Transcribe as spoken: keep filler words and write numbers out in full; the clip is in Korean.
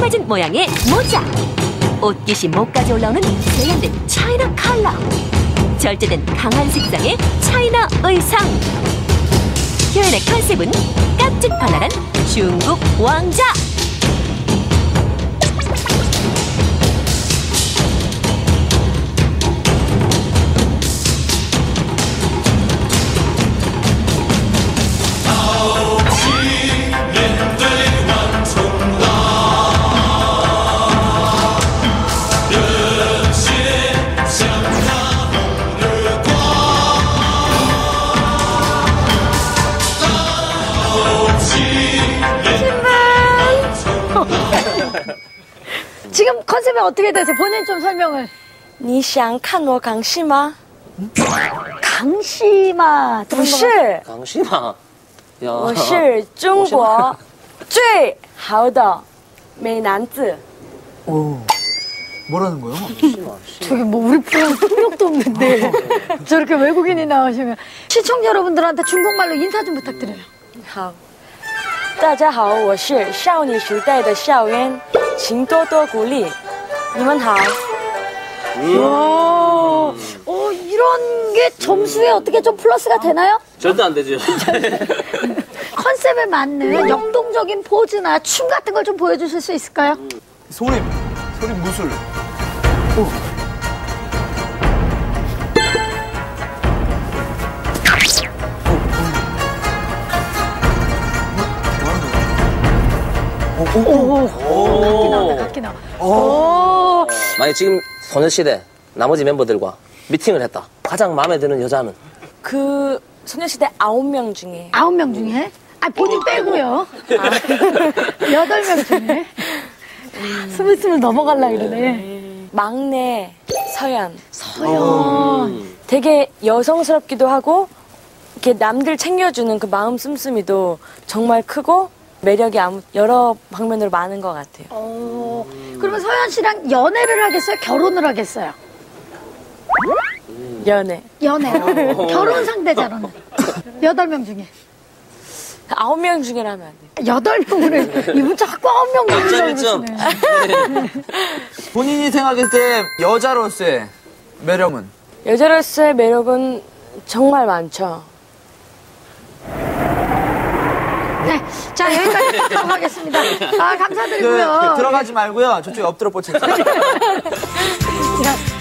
찢어진 모양의 모자, 옷깃이 목까지 올라오는 세련된 차이나 컬러, 절제된 강한 색상의 차이나 의상. 효연의 컨셉은 깜찍발랄한 중국 왕자. 지금 컨셉이 어떻게 되세요? 본인 좀 설명을. 你想看我港戏吗? 강시마. 不是， 港戏吗？ 我是中国最好的美男子。 오, 뭐라는 거요? 저기 뭐 우리 프로랑 통역도 없는데 저렇게 외국인이 나오시면 시청자 여러분들한테 중국말로 인사 좀 부탁드려요. 好，大家好，我是少女时代的校园，请多多鼓励。你们好。 와, 어, 이런 게 점수에 어떻게 좀 플러스가 되나요? 절대 안 되죠. 컨셉에 맞는 역동적인 포즈나 춤 같은 걸 좀 보여주실 수 있을까요? 소림, 소림 무술. 오. 오, 오, 오, 각기 나온다, 각기 나와. 오. 만약 지금 소녀시대 나머지 멤버들과 미팅을 했다. 가장 마음에 드는 여자는? 그 소녀시대 아홉 명 중에 아홉 명 중에? 아, 본인 빼고요. 여덟 명 중에. 스물스물 넘어갈라 그러네. 막내 서연. 서연. 되게 여성스럽기도 하고 이렇게 남들 챙겨주는 그 마음 씀씀이도 정말 크고 매력이 아무, 여러 방면으로 많은 것 같아요. 어, 그러면 서연 씨랑 연애를 하겠어요? 결혼을 하겠어요? 연애. 연애. 결혼 상대자로는? 여덟 명 중에. 아홉 명 중에라면 안 돼. 여덟 명을 이분 자꾸 아홉 명 넘으려고 점. 그러시네. 본인이 생각했을 때 여자로서의 매력은? 여자로서의 매력은 정말 많죠. 네, 자 여기까지 하도록 하겠습니다. 아 감사드리고요. 그, 들어가지 말고요. 저쪽에 엎드려 뻗쳐. 자,